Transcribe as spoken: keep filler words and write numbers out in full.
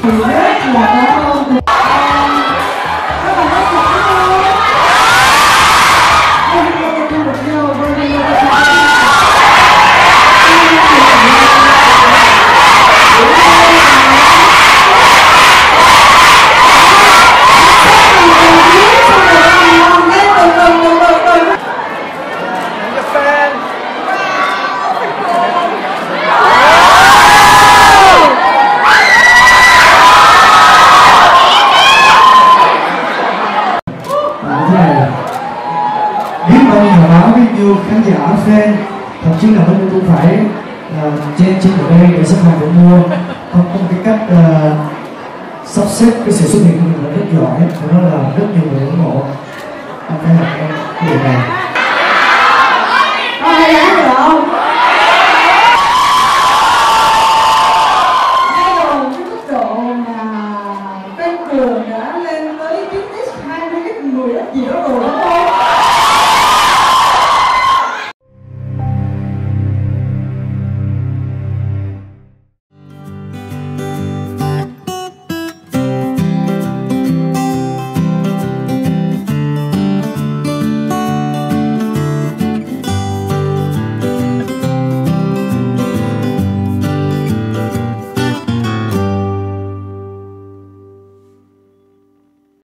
rất là cảm ơn các bạn rất giỏi luôn. Không có tập trung được nhau, không có tập trung. Khán giả fan thậm chí là mình cũng phải uh, trên trên ở đây để xếp hàng để mua, không có cái cách uh, sắp xếp cái sự xuất hiện của mình là rất giỏi và nó là rất nhiều người ủng hộ. Anh phải học em điều này.